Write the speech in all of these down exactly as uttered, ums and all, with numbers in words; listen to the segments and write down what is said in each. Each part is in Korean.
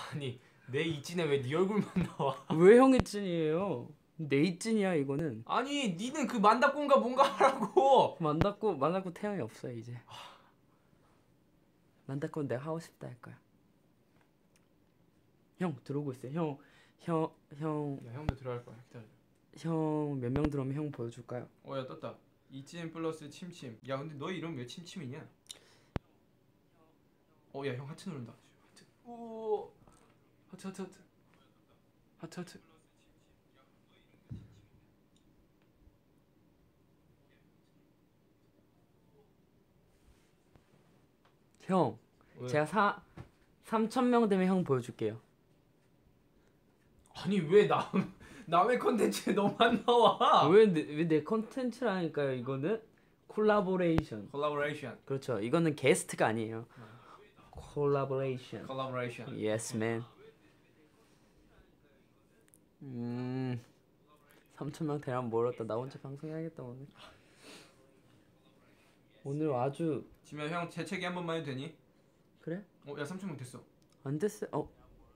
아니 내 이진에 왜 네 얼굴만 나와? 왜 형의 찐이에요? 내 이찐이야 이거는. 아니 니는 그 만다콘가 뭔가 하라고. 만다고 만다고 태양이 없어요 이제. 만다고 내가 하고 싶다 할 거야. 형 들어오고 있어요. 형 형 형 야 형도 들어갈 거야. 기다려. 형 몇 명 들어오면 형 보여줄까요? 어야 떴다. 이진 플러스 침침. 야 근데 너 이름 왜 침침이냐? 어야 형 하트 누른다. 하트. 오. 하트 하트 하트. 하트 하트. 형 왜? 제가 사 삼천 명 되면 형 보여줄게요. 아니 왜 남 남의 컨텐츠에 너만 나와? 왜내왜내 컨텐츠라니까요 이거는 콜라보레이션. 콜라보레이션. 그렇죠. 이거는 게스트가 아니에요. 콜라보레이션. 콜라보레이션. Yes man. 음 삼천 명 대란 멀었다. 나 혼자 방송해야겠다 오늘. 오늘 아주 지면 형 재채기 한 번만 해도 되니? 그래? 어야 삼천 명 됐어. 안 됐어. 어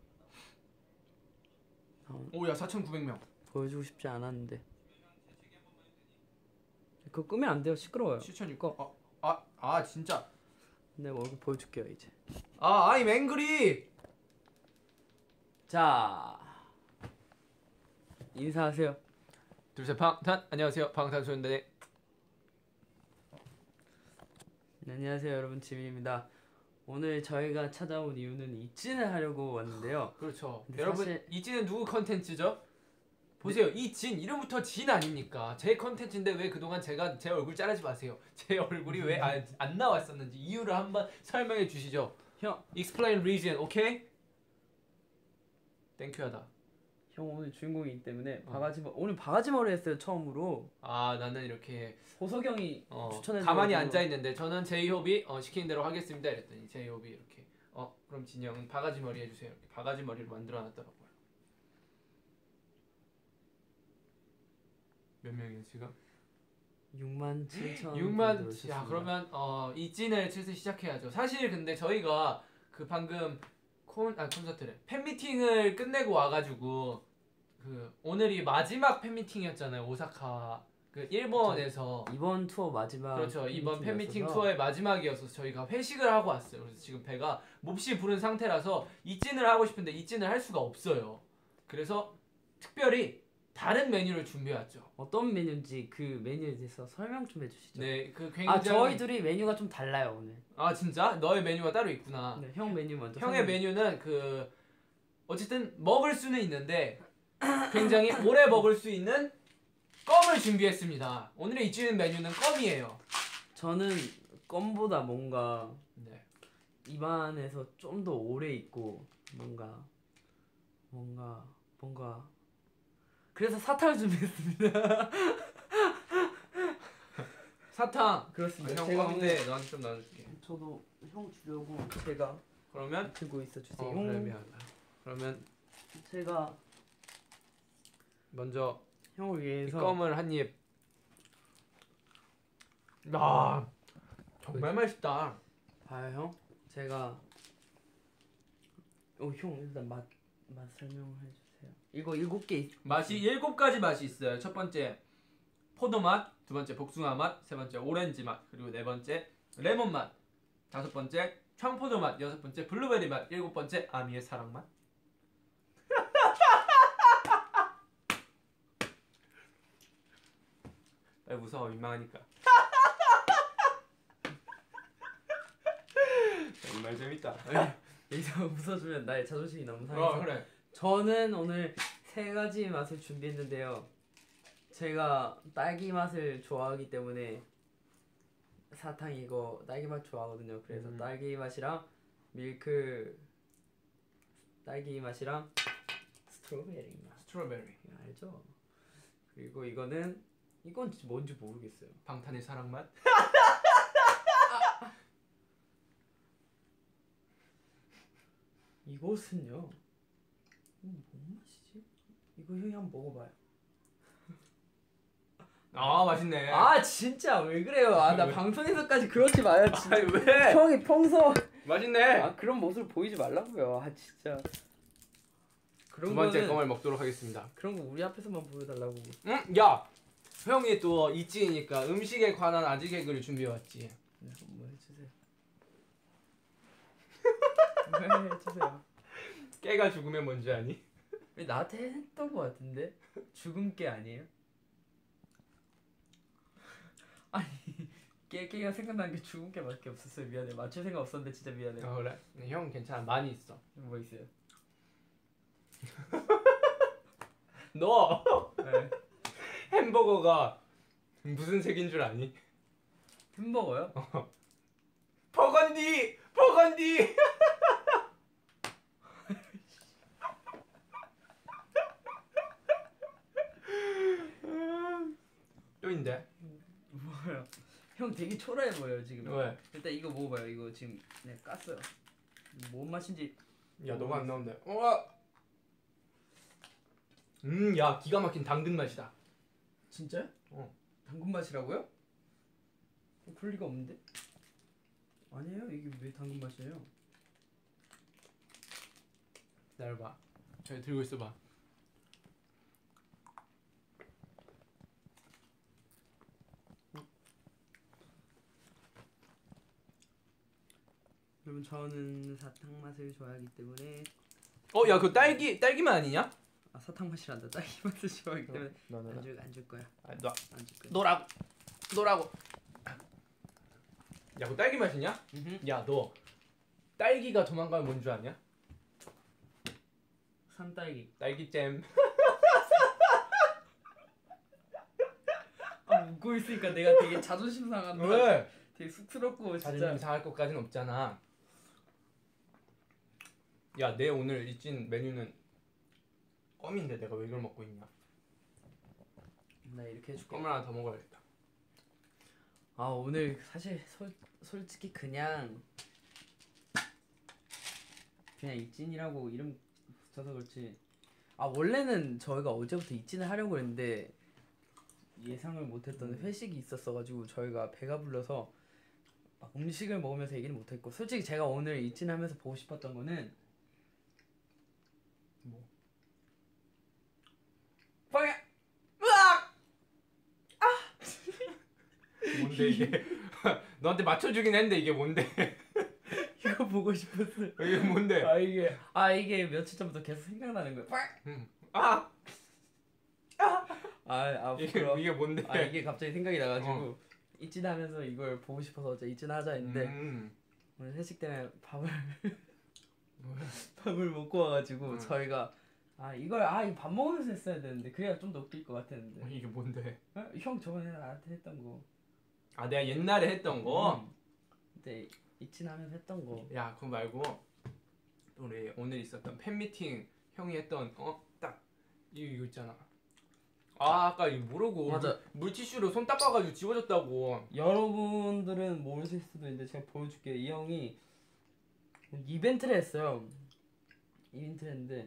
오야 사천구백 명. 보여주고 싶지 않았는데. 그거 끄면 안 돼요. 시끄러워요. 칠천육백. 아아 아, 진짜. 내 얼굴 보여줄게요 이제. 아 아이 맹그리. 자 인사하세요. 둘셋 방탄. 안녕하세요 방탄소년단의. 네, 안녕하세요 여러분 지민입니다. 오늘 저희가 찾아온 이유는 이찐을 하려고 왔는데요. 그렇죠. 근데 여러분 사실- 이진은 누구 컨텐츠죠? 보세요. 이진 이름부터 진 아닙니까? 제 컨텐츠인데 왜 그동안 제가 제 얼굴 자르지 마세요. 제 얼굴이 왜 안 나왔었는지 이유를 한번 설명해 주시죠. 형, Explain reason, 오케이? 땡큐하다. 형 오늘 주인공이기 때문에 어. 바가지 머리 오늘 바가지 머리 했어요 처음으로. 아 나는 이렇게 호석형이 어, 추천해서 가만히 앉아 있는데 저는 제이홉이 어, 시키는 대로 하겠습니다 이랬더니 제이홉이 이렇게 어 그럼 진영은 바가지 머리 해주세요. 이렇게 바가지 머리로 만들어놨더라고요. 몇 명이에요 지금? 육만 칠천. 육만. 야 그러면 어 이진을 슬슬 시작해야죠. 사실 근데 저희가 그 방금 콘 아 콘서트래 팬미팅을 끝내고 와가지고 그 오늘이 마지막 팬미팅이었잖아요. 오사카 그 일본에서. 이번 투어 마지막. 그렇죠. 이번 팬미팅 팬미팅이었어서 투어의 마지막이어서 저희가 회식을 하고 왔어요. 그래서 지금 배가 몹시 부른 상태라서 이진을 하고 싶은데 이진을 할 수가 없어요. 그래서 특별히 다른 메뉴를 준비해왔죠. 어떤 메뉴인지 그 메뉴에 대해서 설명 좀 해주시죠. 네, 그 굉장히 아 저희 둘이 메뉴가 좀 달라요 오늘. 아 진짜? 너의 메뉴가 따로 있구나. 네, 형 메뉴 먼저. 형의 설명. 메뉴는 그 어쨌든 먹을 수는 있는데 굉장히 오래 먹을 수 있는 껌을 준비했습니다. 오늘의 이치는 메뉴는 껌이에요. 저는 껌보다 뭔가 네. 입안에서 좀 더 오래 있고 뭔가 뭔가 뭔가 그래서 사탕을 준비했습니다. 사탕. 그렇습니다. 아, 형 제가 껌인데 오늘 너한테 좀 나눠줄게. 저도 형 주려고 제가 그러면 들고 있어 주세요. 어, 그래 미안하다. 그러면 제가 먼저 형을 이 위해서 껌을 한 입. 아 정말 맛있다. 봐요 형. 제가 어형 일단 맛 맛 설명을 해주세요. 이거 일곱 개 있... 맛이 일곱 가지 맛이 있어요. 첫 번째 포도 맛, 두 번째 복숭아 맛, 세 번째 오렌지 맛, 그리고 네 번째 레몬 맛, 다섯 번째 청포도 맛, 여섯 번째 블루베리 맛, 일곱 번째 아미의 사랑 맛. 빨리 무서워 민망하니까. 정말 재밌다. 여기서 웃어주면 나의 자존심이 너무 상해서. 어 그래. 저는 오늘 세 가지 맛을 준비했는데요. 제가 딸기 맛을 좋아하기 때문에 사탕 이거 딸기 맛 좋아하거든요. 그래서 음. 딸기 맛이랑 밀크 딸기 맛이랑 스트로베리 맛 스트로베리. 알죠? 그리고 이거는 이건 진짜 뭔지 모르겠어요. 방탄의 사랑 맛. 이것은요. 음, 뭔 맛이지? 이거 형이 한번 먹어봐요. 아 맛있네. 아 진짜 왜 그래요? 아 나 왜? 방송에서까지 그러지 마요 진짜. 아니 왜? 형이 평소 맛있네. 아 그런 모습을 보이지 말라고요. 아 진짜 그런 두 번째 거는 껌을 먹도록 하겠습니다. 그런 거 우리 앞에서만 보여달라고. 응? 야! 형이 또 이찌니까 음식에 관한 아재 개그를 준비해왔지. 네, 한번 해주세요. 네, 해주세요. 깨가 죽으면 뭔지 아니? 왜 나한테 했던 거 같은데? 죽은 깨 아니에요? 아니 깨 깨가 생각나는 게 죽은 깨밖에 없었어요. 미안해. 맞출 생각 없었는데 진짜 미안해. 어, 그래? 네, 형 괜찮아. 많이 있어. 뭐 있어요? 너 네. 햄버거가 무슨 색인 줄 아니? 햄버거요? 버건디! 버건디! 또인데? 뭐야? 형 되게 초라해 보여요 지금. 왜? 일단 이거 먹어봐요. 이거 지금 내가 깠어요. 뭔 맛인지. 야 너가 안 나온다. 어. 음, 야 기가 막힌 당근 맛이다. 진짜요? 어. 당근 맛이라고요? 어, 그럴 리가 없는데? 아니에요. 이게 왜 당근 맛이에요? 기다려봐. 잘 들고 있어봐. 여러분 저는 사탕 맛을 좋아하기 때문에. 어, 야 그 딸기 딸기맛 아니냐? 아 사탕 맛이란다. 딸기 맛을 좋아하기 때문에 너, 너, 너. 안줄 안 줄 거야. 아, 너 안 줄 거야. 너라고 너라고. 야, 그 딸기 맛이냐? 음흠. 야, 너 딸기가 도망가면 뭔 줄 아냐? 산딸기. 딸기잼. 아 웃고 있으니까 내가 되게 자존심 상한다. 왜? 되게 쑥스럽고 진짜. 자존심 상할 것까지는 없잖아. 야, 내 오늘 이찐 메뉴는 껌인데 내가 왜 이걸 먹고 있냐? 나 이렇게 해줄게. 껌을 하나 더 먹어야겠다. 아 오늘 사실 솔, 솔직히 그냥 그냥 이찐이라고 이름 붙여서 그렇지. 아 원래는 저희가 어제부터 이찐을 하려고 했는데 예상을 못했던 음. 회식이 있었어가지고 저희가 배가 불러서 막 음식을 먹으면서 얘기는 못했고, 솔직히 제가 오늘 이찐하면서 보고 싶었던 거는 뭐? 빵야! 으악! 뭔데 이게? 너한테 맞춰주긴 했는데 이게 뭔데? 이거 보고 싶었어요. 이게 뭔데? 아 이게 아 이게 며칠 전부터 계속 생각나는 거야. 빵! 음. 아! 아아 이게, 부끄러워. 이게 뭔데? 아 이게 갑자기 생각이 나가지고 어. 이찐하면서 이걸 보고 싶어서 어제 이찐하자 했는데 음. 오늘 회식 때문에 밥을 밥을 먹고 와가지고 음. 저희가 아 이걸 아 이거 밥 먹으면서 했어야 되는데 그래야 좀 더 웃길 것 같았는데. 어, 이게 뭔데? 어? 형 저번에 나한테 했던 거. 아, 내가 옛날에 했던 거? 음. 그때 이친하면서 했던 거. 야, 그거 말고 우리 오늘 있었던 팬미팅 형이 했던 어? 딱 이거, 이거 있잖아. 아, 아까 이거 모르고 맞아. 물, 물티슈로 손 닦아가지고 지워졌다고. 여러분들은 모르실 수도 있는데 제가 보여줄게요. 이 형이 이벤트를 했어요. 이벤트를 했는데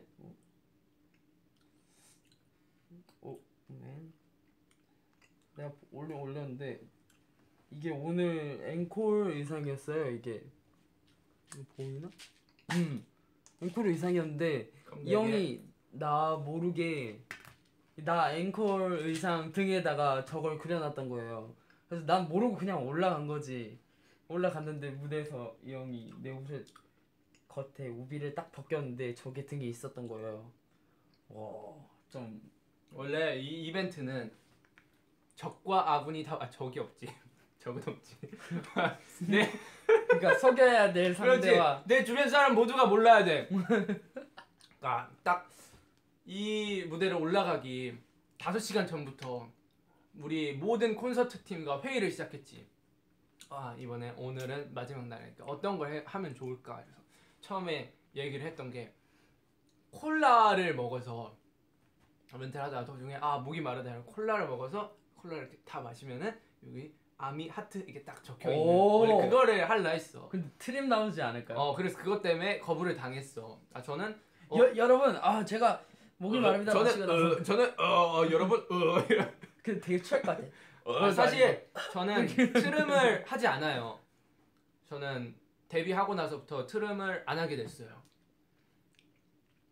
어, 네. 내가 올려 올렸는데 이게 오늘 앵콜 의상이었어요. 이게 이거 보이나? 음, 앵콜 의상이었는데 이 형이 나 모르게 나 앵콜 의상 등에다가 저걸 그려놨던 거예요. 그래서 난 모르고 그냥 올라간 거지. 올라갔는데 무대에서 이 형이 내 옷을 겉에 우비를 딱 벗겼는데 저게 등에 있었던 거예요. 와, 좀 원래 이 이벤트는 적과 아군이 다 아, 적이 없지. 적은 없지. 네. 그러니까 속여야 될 그렇지. 상대와 내 주변 사람 모두가 몰라야 돼. 아, 딱 이 무대를 올라가기 다섯 시간 전부터 우리 모든 콘서트 팀과 회의를 시작했지. 아, 이번에 오늘은 마지막 날이니까 어떤 걸 해, 하면 좋을까. 그래서 처음에 얘기를 했던 게 콜라를 먹어서 멘트를 하다가 도중에 아 목이 마르다 이러면 콜라를 먹어서 콜라를 이렇게 다 마시면은 여기 아미 하트 이게 딱 적혀 있는 오. 원래 그거를 할라 했어. 근데 트림 나오지 않을까요? 어, 그래서 그것 때문에 거부를 당했어. 아, 저는 어, 여, 여러분 아 제가 목이 어, 마릅니다. 저는 마시고 나서 어, 저는 어, 어 여러분 어, 이런. 그 되게 취할 것 같아. 어, 사실 저는 트름을 하지 않아요. 저는 데뷔하고 나서부터 트름을 안 하게 됐어요.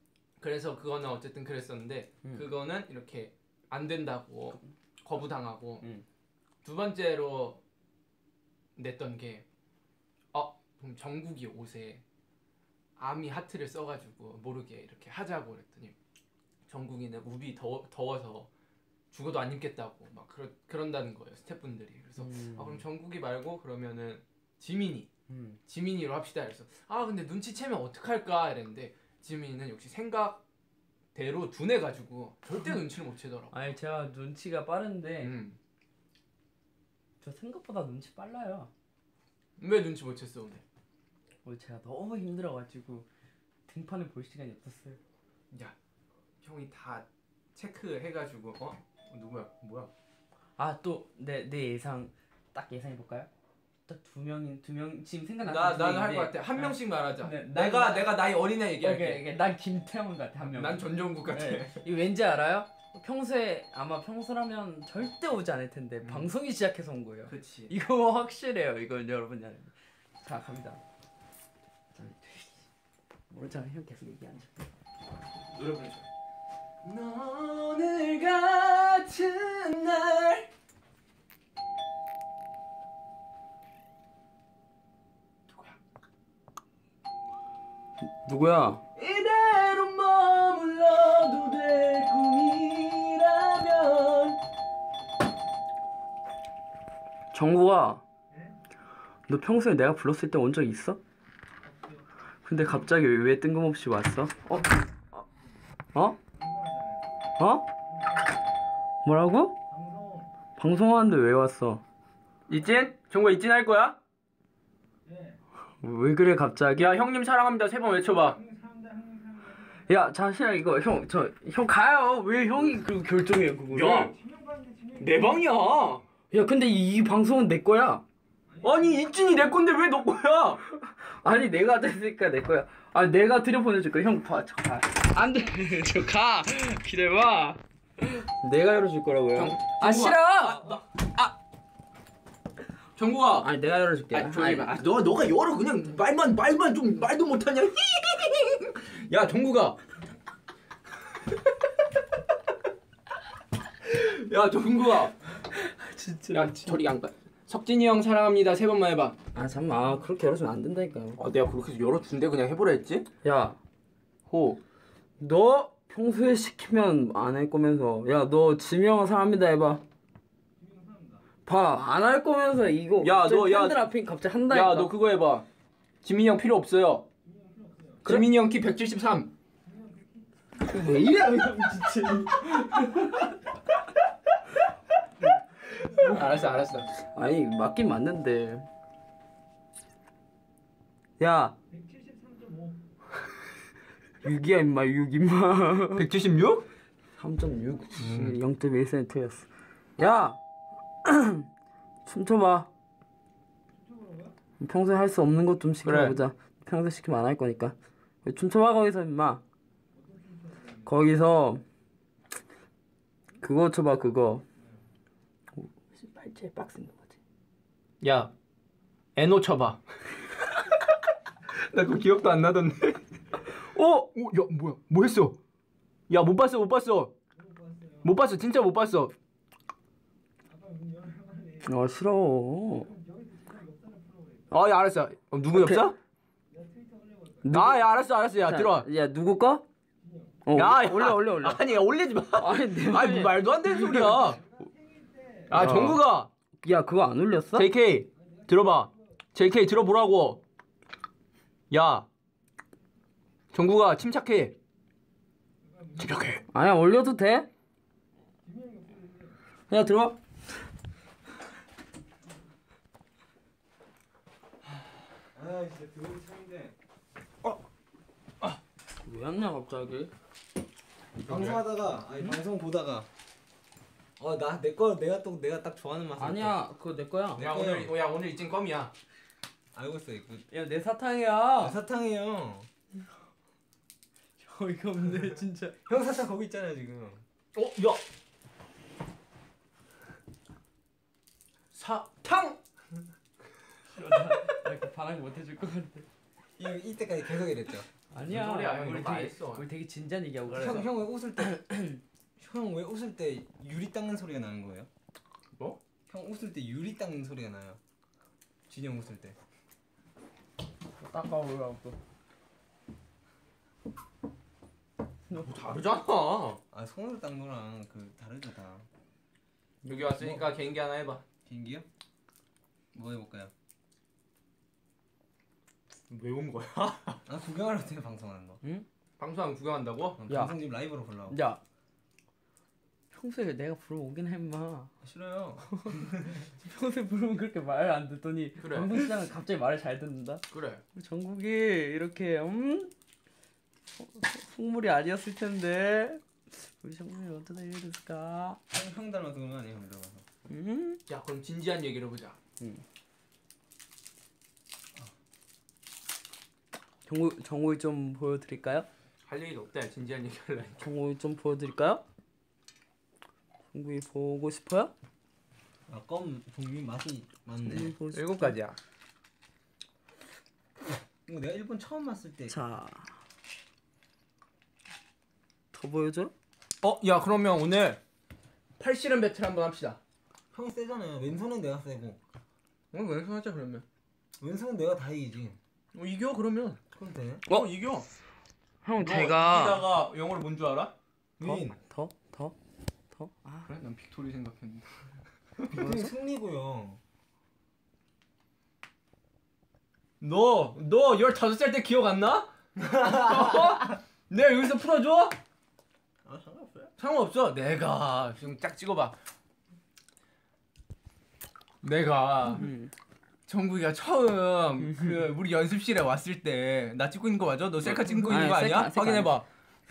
그래서 그거는 어쨌든 그랬었는데 음. 그거는 이렇게 안 된다고 거부당하고 음. 두 번째로 냈던 게 어, 그럼 정국이 옷에 아미 하트를 써가지고 모르게 이렇게 하자고 그랬더니 정국이는 우비 더워, 더워서 죽어도 안 입겠다고 막 그러, 그런다는 거예요 스태프분들이. 그래서 음. 아, 그럼 정국이 말고 그러면은 지민이 음. 지민이로 합시다. 그래서 아 근데 눈치채면 어떡할까 이랬는데 지민이는 역시 생각대로 둔해가지고 절대 눈치를 못 채더라고. 아니 제가 눈치가 빠른데 음. 저 생각보다 눈치 빨라요. 왜 눈치 못 챘어 오늘? 오늘 제가 너무 힘들어가지고 등판을 볼 시간이 없었어요. 야 형이 다 체크해가지고 어? 어 누구야? 뭐야? 아 또 내 내 예상 딱 예상해 볼까요? 딱 두 명인 두 명 지금 생각나는 나 나는 할 것 같아. 한 명씩 말하자. 네, 내가 난- 내가 나이 어린애 얘기할게. 오케이, 오케이. 난 김태형 같아 한 명. 난 전종국 같아. 네. 이거 왠지 알아요? 평소에 아마 평소라면 절대 오지 않을 텐데 음. 방송이 시작해서 온 거예요. 그렇지. 이거 확실해요. 이건 여러분이 아는. 자 갑니다. 모르잖아. 형 계속 얘기하자. 노래 부르자. 오늘 같은 날 누구야? 이대로 머물러도 될 꿈이라면 정국아. 너 평소에 내가 불렀을 때 온 적 있어? 근데 갑자기 왜 뜬금없이 왔어? 어? 어? 어? 뭐라고? 방송하는데 왜 왔어? 이진? 정국아 이진 할 거야? 왜 그래 갑자기? 야 형님 사랑합니다 세 번 외쳐봐. 야 자신아 이거 형 저 형 가요. 왜 형이 그 결정해 그거를? 야! 내 방이야. 야 근데 이, 이 방송은 내 거야. 아니 이진이 내 건데 왜 너 거야? 아니 내가 됐으니까 내 거야. 아 내가 들여보내줄 거야. 형 봐, 저 가. 안 돼. 저 가. 기다려봐. 내가 열어줄 거라고요. 정- 아 정국아. 싫어. 아, 나- 아! 정국아. 아니 내가 열어줄게. 아, 조용히 봐. 아, 너 너가 열어 그냥 말만 말만 좀 말도 못하냐? 야 정국아. 야 정국아. 진짜. 야 저리 양반. 석진이 형 사랑합니다 세 번만 해봐. 아 잠만. 아, 그렇게 열어주면 안 된다니까요. 아 내가 그렇게 해서 열어준대 그냥 해보라 했지? 야, 호. 너 평소에 시키면 안 할 거면서. 야, 너 지명은 사람이다 해봐. 봐, 안 할 거면서 이거. 야, 갑자기 너, 야. 팬들 앞에 갑자기 한다니까. 야 너 그거 해봐. 지민이 형 필요 없어요. 그래? 지민이 형 키 백칠십삼. 왜 이래? 진짜. 알았어 알았어. 아니 맞긴 맞는데. 야. 육이야 임마 육 임마. 백칠십육? 삼 점 육. 영 점 일 센티미터였어. 야. 춤춰봐. 평소에 할 수 없는 것 좀 시켜보자. 평소에 시키면 안 할 거니까. 춤춰봐 거기서 임마. 거기서 그거 쳐봐 그거. 발제 빡센 거 같아. 야 에노 쳐봐. 나 그거 기억도 안 나던데. 어? 오, 야 뭐야? 뭐 했어? 야 못 봤어 못 봤어. 못 봤어 진짜 못 봤어. 아 싫어. 아 야 알았어. 어, 누구 없어? 아야 알았어 알았어 야 자, 들어와. 야 누구 거? 어, 야, 야 올려 올려 올려. 아니 야, 올리지 마. 아니 내 아니 말이. 뭐 말도 안 되는 소리야. 아 야. 정국아. 야 그거 안 올렸어? 제이케이 들어봐. 제이케이 들어보라고. 야 정국아 침착해. 침착해. 아니야 올려도 돼? 야 들어와. 아 진짜 드론이 참인데 왜 왔냐 갑자기? 방송하다가 아니 방송 보다가 어 나 내 거 내가 또 내가 딱 좋아하는 맛 아니야 그거 내 거야. 야 오늘 야 오늘 이진 껌이야. 알고 있어 이거 야 내 사탕이야. 사탕이에요. 어이가 없네 진짜. 형 사탕 거기 있잖아요 지금. 어 야. 사탕. 나 이렇게 반항 못 해줄 것 같아. 이 이때까지 계속 이랬죠. 아니야. 무슨 소리야, 형, 우리 이런 거안 되게 했어. 우리 되게 진지한 얘기하고 그래. 있어. 형 형 왜 웃을 때 형 왜 웃을 때 유리 닦는 소리가 나는 거예요? 뭐? 형 웃을 때 유리 닦는 소리가 나요. 진영 웃을 때. 닦아오라고 또. 뭐 다르잖아. 아 손으로 닦는 거랑 그 다르죠 다. 여기 왔으니까 개인기 하나 해봐. 개인기요? 뭐 해볼까요? 왜 온 거야? 아 구경하러 왔어요 방송하는 거. 응? 방송 구경한다고? 어, 야. 방송집 라이브로 보려고. 야. 평소에 내가 부르면 오긴 해 임마. 싫어요. 평소에 부르면 그렇게 말 안 듣더니 그래. 방송 시작은 갑자기 말을 잘 듣는다. 그래. 우리 정국이 이렇게 음 소- 소- 속물이 아니었을 텐데 우리 정국이 어쩌다 이래 됐을까? 형, 형 닮아서 그런 거 아니에요 형 닮아서. 음? 야 그럼 진지한 얘기를 해보자. 정국 정국이 좀 보여드릴까요? 할 얘기도 없대. 진지한 얘기 할래. 정국이 좀 보여드릴까요? 정국이 보고 싶어요? 아껌 종류 맛이 많네. 정국이 보고 싶- 일곱 가지야. 이거 내가 일본 처음 왔을 때. 자, 더 보여줘? 어, 야 그러면 오늘 팔씨름 배틀 한번 합시다. 형이 세잖아요. 왼손은 내가 세고 어, 왼손 하자 그러면. 왼손은 내가 다 이기지. 어, 이겨 그러면. 그럼 되네. 어, 이겨. 형 너 제가 이기다가 영어로 뭔 줄 알아? 윈. 더? 더? 더? 아, 그래? 난 빅토리 생각했는데. 빅토리 승리고요. 너, 너 열다섯 살 때 기억 안 나? 어? 내가 여기서 풀어줘? 아 상관없어요. 상관없어. 내가 지금 딱 찍어봐. 내가 음. 정국이가 처음 그 우리 연습실에 왔을 때 나 찍고 있는 거 맞아? 너 셀카 찍고 있는 아니, 거 아니야? 셀카, 셀카 확인해봐.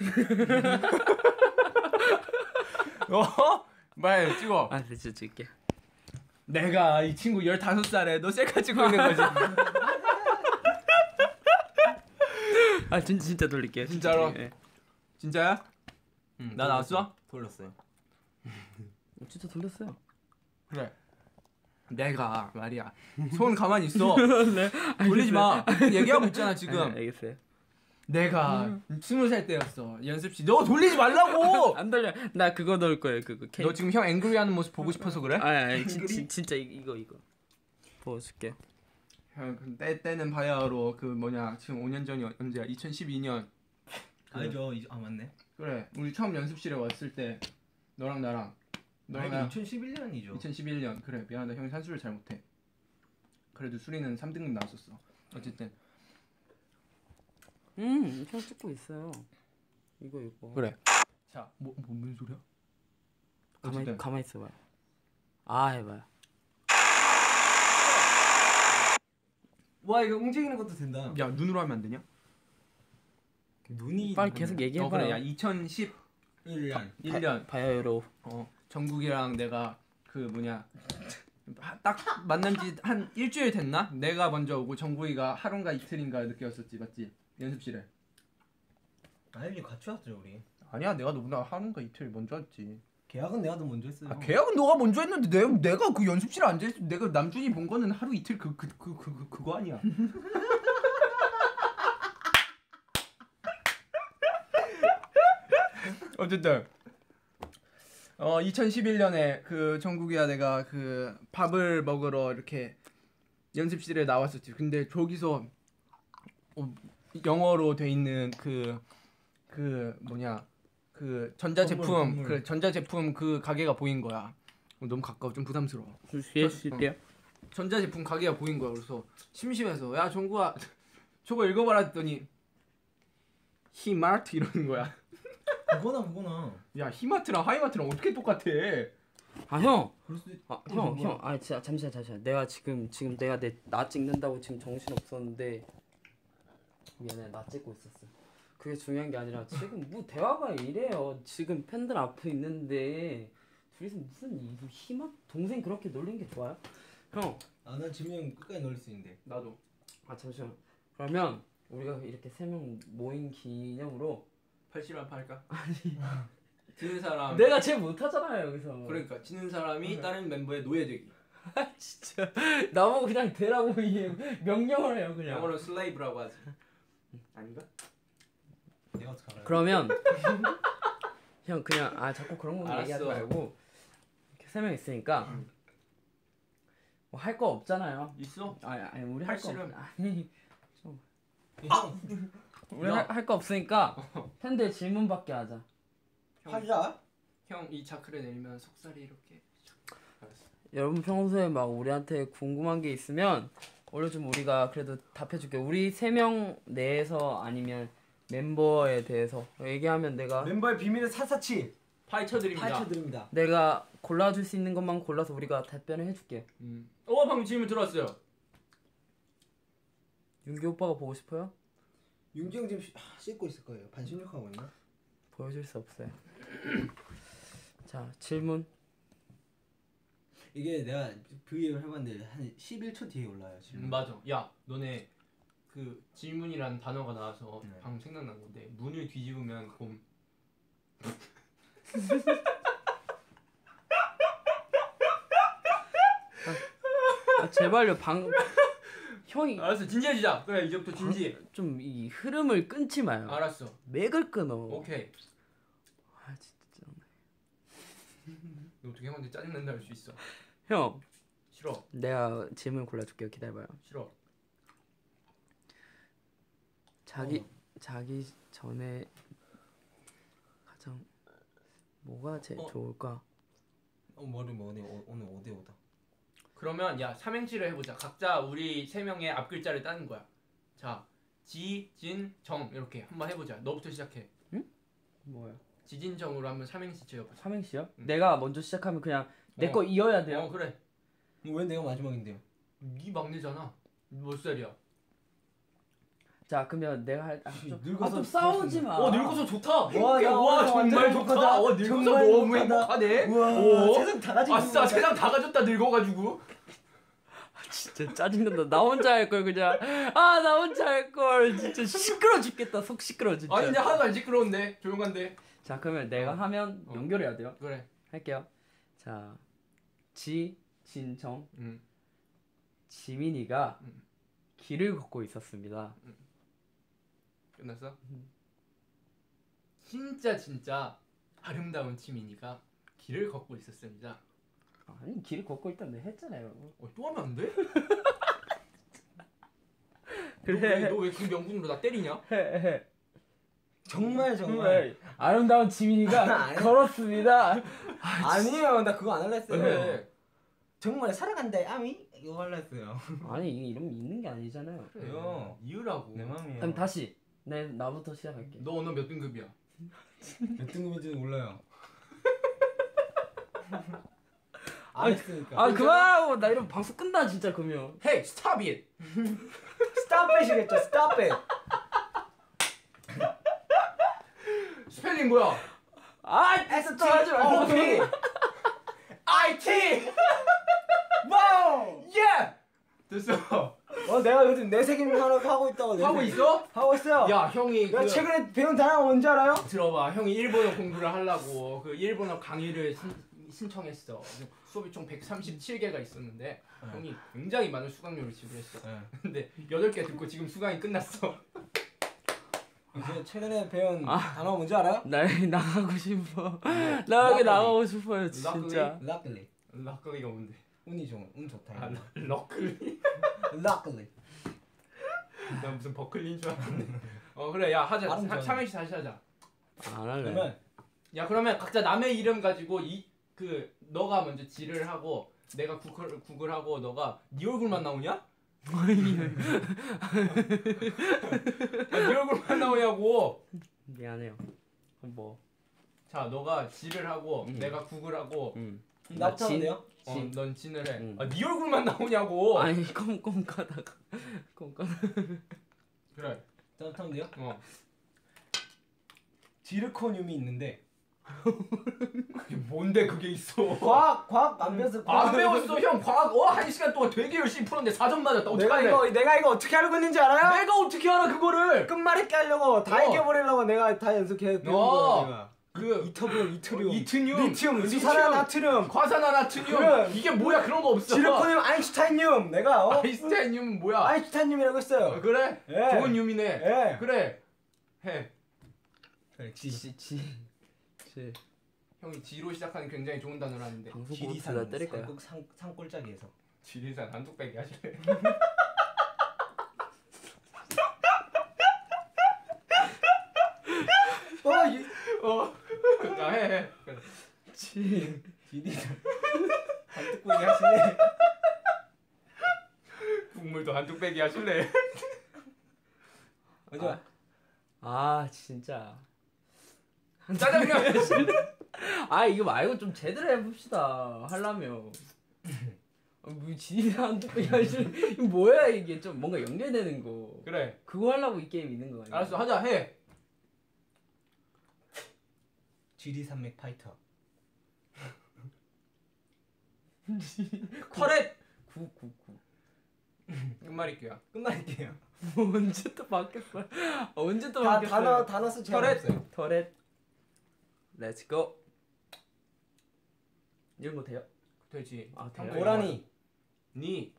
어? 말 찍어. 아, 진짜 찍게. 내가 이 친구 열다섯 살에 너 셀카 찍고 있는 거지. 아, 진짜 진짜 돌릴게요. 진짜로? 예. 진짜야? 응, 나 나왔어? 돌렸어요. 진짜 돌렸어요. 그래. 내가 말이야. 손 가만히 있어. 네. 돌리지 마. 얘기하고 있잖아 지금. 아, 알겠어요. 내가 스무 살 때였어. 연습실. 너 돌리지 말라고. 안 돌려. 나 그거 넣을 거예요. 그거. 케이크. 너 지금 형 앵그리 하는 모습 보고 싶어서 그래? 아니, 아니, 진, 진, 진짜 이- 이거 이거. 보여줄게요. 형, 그 때, 때는 바야흐로 그 뭐냐 지금 오 년 전이 언제야? 이천십이 년. 알죠. 이- 아 맞네. 그래. 우리 처음 연습실에 왔을 때 너랑 나랑 너랑 아니 나랑 이천십일 년이죠. 이천십일 년. 그래. 미안하다. 형이 산수를 잘 못해. 그래도 수리는 삼 등급 나왔었어. 어쨌든 음, 형 찍고 있어요. 이거 이거. 그래. 자, 뭐, 뭐 무슨 소리야? 가만 어쨌든 가만 있어봐요. 아, 해봐요. 와 이거 움직이는 것도 된다. 야 눈으로 하면 안 되냐? 눈이 빨리 계속 얘기해봐요. 어 그래. 야 이천십일 일 년. 년 바이오로. 어 정국이랑 내가 그 뭐냐 하- 딱 만난 지 한 일주일 됐나? 내가 먼저 오고 정국이가 하루인가 이틀인가 늦게 왔었지, 맞지? 연습실에. 아니 같이 왔죠 우리. 아니야, 내가 너보다 하루인가 이틀 먼저 왔지. 계약은 내가 더 먼저 했어요. 아, 계약은 너가 먼저 했는데 내가 내가 그 연습실에 앉아 있어. 내가 남준이 본 거는 하루 이틀 그 그 그 그 그, 그거 아니야. 어쨌든 어 이천십일 년에 그 정국이야 내가 그 밥을 먹으러 이렇게 연습실에 나왔었지. 근데 저기서 어, 영어로 돼 있는 그 그 뭐냐 그 전자제품 건물, 건물. 그 전자제품 그 가게가 보인 거야. 어, 너무 가까워 좀 부담스러워. 뒤에 줄게요. 전자제품 가게가 보인 거야. 그래서 심심해서 야 정국아 저거 읽어봐라 했더니 히마트 이러는 거야. 그거나 그거나. 야 히마트랑 하이마트랑 어떻게 똑같아? 아, 형. 그럴 수도 있... 아, 형, 형. 아, 진짜 잠시만, 잠시만. 내가 지금 지금 내가 내 나 찍는다고 지금 정신 없었는데 미안해, 나 찍고 있었어. 그게 중요한 게 아니라 지금 뭐 대화가 이래요. 지금 팬들 앞에 있는데 둘이서 무슨 이 희망 동생 그렇게 놀리는 게 좋아요? 형, 아난 지민 형 끝까지 놀릴 수 있는데. 나도. 아 잠시만. 그러면 우리가 이렇게 세 명 모인 기념으로 팔씨름 한판 할까? 아니. 지는 사람. 내가 제일 못하잖아요 여기서. 그러니까 지는 사람이 다른 멤버의 노예되기. 진짜 나보고 그냥 되라고 이 명령을 해요 그냥. 영어로 슬레이브라고 하지. 아닌가? 내가 어떻게 알아요? 그러면 형 그냥 아 자꾸 그런 거 알았어. 얘기하지 말고 이렇게 세 명 있으니까 응. 뭐 할 거 없잖아요. 있어? 아니 아니 우리 할 거 팔씨름. 아니 아! 우리 야. 할 거 없으니까 팬들 질문받게 하자. 하자. 형 이 자크를 내리면 속살이 이렇게. 알았어. 여러분 평소에 막 우리한테 궁금한 게 있으면 올려주면 우리가 그래도 답해줄게. 우리 세 명 내에서 아니면 멤버에 대해서 얘기하면 내가 멤버의 비밀을 샅샅이 파헤쳐 드립니다. 파헤쳐 드립니다. 내가 골라줄 수 있는 것만 골라서 우리가 답변을 해줄게. 음. 어 방금 질문 들어왔어요. 윤기 오빠가 보고 싶어요? 윤기 형 지금 쉬- 하, 씻고 있을 거예요. 반신욕하고 있나? 보여줄 수 없어요. 자 질문. 이게 내가 브이앱을 해봤는데 한 십일 초 뒤에 올라요 지금. 음, 맞아. 야 너네 그 질문이라는 단어가 나와서 네. 방금 생각난 건데 문을 뒤집으면 곰. 아, 제발요 방 형이 알았어 진지해지자. 그래 이제부터 진지. 좀 이 흐름을 끊지 마요. 알았어. 맥을 끊어. 오케이. 아 진짜. 너 어떻게 형한테 짜증난다 할 수 있어? 형 싫어. 내가 질문 골라줄게요. 기다려봐요. 싫어. 자기 어. 자기 전에 가장 뭐가 제일 어. 좋을까? 어 머리 뭐 오늘 오늘 오 대 오다. 그러면 야 삼행시를 해보자. 각자 우리 세 명의 앞 글자를 따는 거야. 자 지, 진, 정 이렇게 한번 해보자. 너부터 시작해. 뭐야? 지진정으로 한번 삼행시 지어보자. 삼행시요? 응. 내가 먼저 시작하면 그냥 내 거 어. 이어야 돼요. 어 그래. 왜 내가 마지막인데요? 네 막내잖아. 몇 살이야? 자 그러면 내가 할. 아, 좀, 늙어서 아, 좀 싸우지 마. 어 늙어서 좋다. 와, 행복해. 나 와 오늘 정말 완전 좋다. 행복하다. 어 늙어서 정말 너무 행복하다. 행복하네. 우와 오. 세상 다 가지고 아싸 있는 거다. 세상 다 가졌다 늙어가지고. 진짜 짜증난다. 나 혼자 할 걸 그냥. 아 나 혼자 할 걸. 진짜 시끄러 죽겠다. 속 시끄러 진짜. 아니 근데 하나도 안 시끄러운데 조용한데. 자 그러면 내가 어. 하면 어. 연결해야 돼요. 그래. 할게요. 자 지, 진, 정. 음. 지민이가 음. 길을 걷고 있었습니다. 끝났어? 진짜 진짜 아름다운 지민이가 길을 걷고 있었습니다. 아니 길을 걷고 있던데 했잖아요. 어, 또 하면 안 돼? 그래. 너 왜 그 명분으로 나 때리냐? 해 해. 정말 정말 정말 아름다운 지민이가 아니. 걸었습니다. 아니에요. 나 그거 안 할라 했어요. 그래. 정말 살아간다 아미 이거 할라 했어요. 아니 이게 이름 있는 게 아니잖아요. 그래요. 이유라고. 내 맘이에요. 그럼 다시 내 나부터 시작할게. 너 오늘 몇 등급이야? 몇 등급인지는 몰라요. 안 아니, 했으니까. 아 그만하고 나 이러면 방송 끝나 진짜 그러면. Hey, stop it. 스탑 잇이겠죠. 스탑 잇. 스펠링 뭐야? 아 S 또 하지 말고. O P I T. 와우. 예. 됐어. 어 내가 요즘 내 책임 하나 하고 있다고 내 하고 책임. 있어? 하고 있어요. 야 형이 내가 그 최근에 배운 단어가 뭔지 알아요? 들어봐. 형이 일본어 공부를 하려고 그 일본어 강의를 신, 신청했어. 수업이 총 백삼십칠 개가 있었는데 네. 형이 굉장히 많은 수강료를 지불했어. 네. 근데 여덟 개 듣고 지금 수강이 끝났어. 그 최근에 배운 아. 단어 뭔지 알아요? 나 나가고 싶어. 네. 나 여기 락커리. 나가고 싶어요 진짜. 락클리. 락거리가 뭔데? 운이 좋은 운 좋다. 아 럭클리? 락클리. 나 무슨 버클리인 줄 알았네. 어 그래 야 하자. 발음 사- 좋아하네. 삼행시 다시 하자. 안 할래. 그러면 야 그러면 각자 남의 이름 가지고 이 그 너가 먼저 지를 하고 내가 구글 구글하고 너가 네 얼굴만 나오냐? 야, 네 얼굴만 나오냐고. 미안해요. 뭐. 자 너가 지를 하고 음. 내가 구글하고 음. 나부터 하면 돼요? 어, 진. 넌 진을 해. 음. 아, 네 얼굴만 나오냐고. 아니 꼼꼼 가다가 꼼꼼. 그래. 나부터 하면 돼요? 어. 지르코늄이 있는데 그게 뭔데 그게 있어? 과학 과학 안 배웠어. 안 배웠어 형 과학 어 한 시간 동안 되게 열심히 풀었는데 사 점 맞았다. 내가 어떡하래? 이거 내가 이거 어떻게 알고 있는지 알아요? 내가 어떻게 알아 그거를? 끝말잇기 하려고 다 어. 이겨버리려고 내가 다 연습해 배운 어. 거야 내가. 그 이터비움, 이트리움, 이트늄, 리튬, 리튬, 수산화나트륨, 과산화나트륨 그래. 이게 뭐야 그런 거 없어. 지르코늄, 아인슈타인륨 내가 어? 아인슈타인륨 뭐야? 아인슈타인륨이라고 어, 했어요. 그래? 예. 좋은 륨이네. 예. 그래. 해. 그래 지. 지, 지, 지. 형이 지로 시작하는 굉장히 좋은 단어라는데. 방송 지리산 보고 때릴 거야. 산골 산 산골짜기에서. 지리산 한뚝배기 하실래? 어, 이 어. 나 해. 해. 그래. 지. 지리산 한뚝배기 하시네. 국물도 한뚝배기 하실래? 맞아. 아 진짜. 짜장면. 아 이거 말고 좀 제대로 해봅시다. 하려면. 아, 뭐 지리산 뚝배기 하시는 이거 뭐야 이게 좀 뭔가 연결되는 거. 그래. 그거 하려고 이 게임 있는 거 아니야? 알았어. 하자. 해. 지리산맥 파이터. 터렛. 구구구. 끝말잇기야. 끝말잇기예요. 언제 또 바뀌었어? 언제 또 다 바뀌었어? 단어 단어 수 제한 터렛. 없어요. 터렛. 렛츠 고. 이런 거 돼요? 되지. 아, 돼요? 형도 고라니. 니.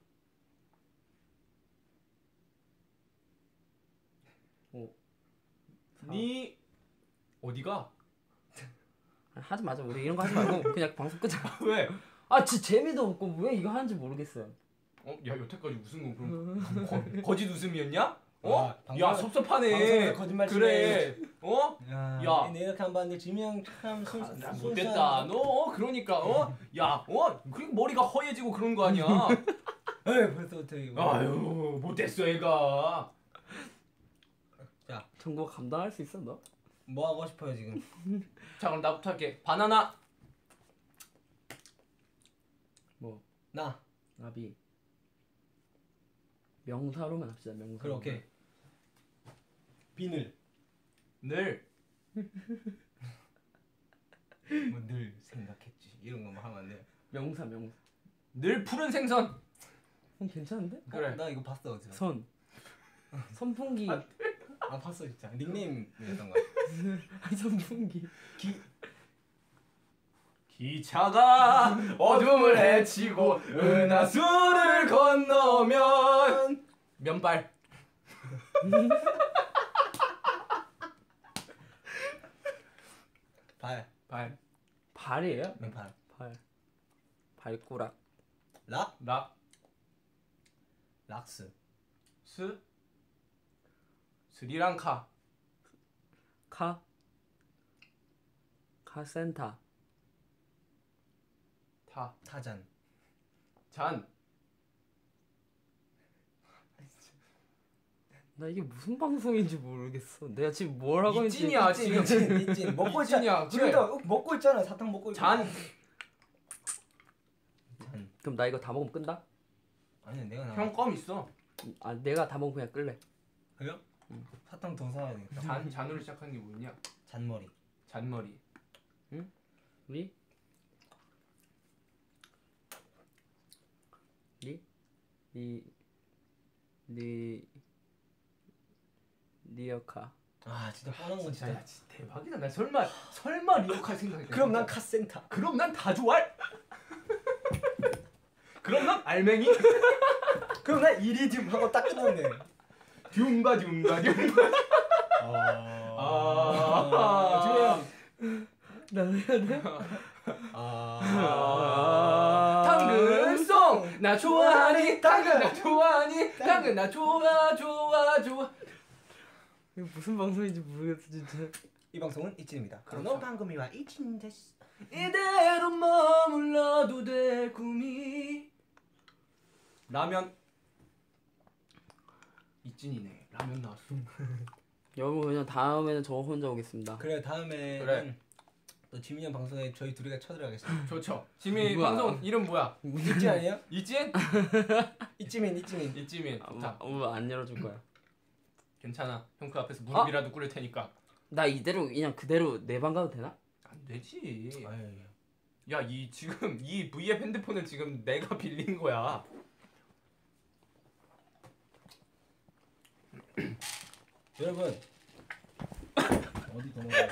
오. 니. 어디가? 하지 마자. 우리 이런 거 하지 말고 그냥 방송 끄자. 왜? 아 진짜 재미도 없고 왜 이거 하는지 모르겠어요. 어? 야 여태까지 웃은 건 그럼 거, 거짓 웃음이었냐? 어? 아, 방송- 야 섭섭하네. 방송에서 거짓말 그래. 어? 야, 야. 내 이렇게 한 봤는데 지명 참 순. 아, 나 못됐다. 너 어? 그러니까 어? 야 어? 그리고 머리가 허해지고 그런 거 아니야? 에이 벌써부터 이거. 아유 못됐어 얘가. 정보 감당할 수 있어 너? 뭐 하고 싶어요 지금? 자 그럼 나부터 할게. 바나나. 뭐 나. 나비. 명사로만 합시다. 명사. 그렇게. 비늘. 늘. 뭐 늘 생각했지. 이런 거만 하면 안 돼. 명사 명사. 늘 푸른 생선. 어, 괜찮은데? 그래. 어, 나 이거 봤어 어디서. 선. 선풍기. 아, 아 봤어 진짜. 닉네임이었던 거. 아니 선풍기. 기. 기차가 어둠을 헤치고 은하수를 건너면 면발. 발. 발. 발이에요? 발. 발. 발꼬락. 락. 락. 락스. 스. 스리랑카. 카. 카센터. 타. 타잔. 잔. 나 이게 무슨 방송인지 모르겠어. 내가 지금 뭘 하고 있는지. 이찐이야 지금. 이찐 이찐 먹고 있잖아. 이찐이야. 그래. 지금도 먹고 있잖아. 사탕 먹고 있잖아. 잔. 잔. 그럼 나 이거 다 먹으면 끈다? 아니 내가 나. 형 껌 있어. 아 내가 다 먹으면 그냥 끌래. 그래요? 응. 사탕 더 사야 되겠다. 잔 잔으로 시작하는 게 뭐냐? 잔머리. 잔머리. 리? 리? 리? 리? 리어카. 아 진짜 뻔한 건 진짜, 진짜. 야, 진짜 대박이다. 나 설마 설마 리오카 생각해. 그럼 난 카센터. 그럼 난 다주알. 그럼 난 알맹이. 그럼 난 이리듐 하고 딱 끝났네. 듀움바 듀움바 듀움바. 아. 나 해야 돼? 아. 당근송 나 좋아하니 당근 나 좋아하니 당근 나 좋아 좋아 좋아. 이거 무슨 방송인지 모르겠어 진짜. 이 방송은 이찐입니다. 그렇죠. 그럼 방금이와 이찐 데스. 이대로 머물러도 돼 꿈이. 라면. 이찐이네. 라면 나왔어. 여러분 그냥 다음에는 저 혼자 오겠습니다. 그래 다음에는 그래. 또 지민이 형 방송에 저희 둘이가 쳐들어가겠습니다. 좋죠. 지미 누구야? 방송 이름 뭐야? 이찐 아니에요? 이찐? 이찌민 이찌민. 이찌민. 좋다. 어, 안 열어줄 거야. 괜찮아. 형 그 앞에서 무릎이라도 꿇을 테니까. 나 이대로 그냥 그대로 내 방 가도 되나? 안 되지. 아유. 야, 이 지금 이 브이앱 핸드폰은 지금 내가 빌린 거야. 여러분 어디 도망가요?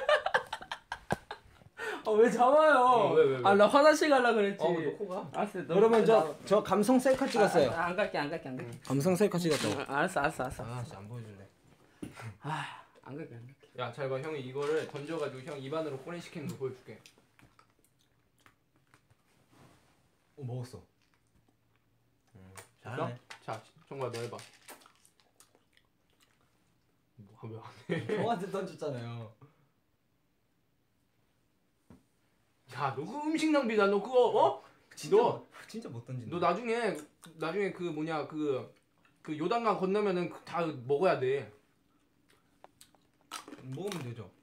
아 왜 잡아요? 어, 왜, 왜, 왜? 아 나 화장실 가려 그랬지. 어, 너 코가. 알았어. 너 여러분 나- 저 저 감성 셀카 찍었어요. 아, 아, 안 갈게 안 갈게 안 갈게. 감성 셀카 찍었다고. 아, 알았어 알았어 알았어. 아 진짜 안 보여줄래. 아 안 갈게 안 갈게. 야, 잘 봐. 형이 이거를 던져가지고 형 입안으로 꼬린시키는 거 보여줄게. 어 먹었어. 잘하네. 자, 정말 너 해봐. 뭐, 왜 안 해? 형한테 던졌잖아요. 야, 너 그 음식 낭비다. 너 그거 어? 진짜 너, 진짜 못 던진다. 너 나중에 나중에 그 뭐냐 그 그 요단강 건너면은 다 먹어야 돼. 먹으면 되죠.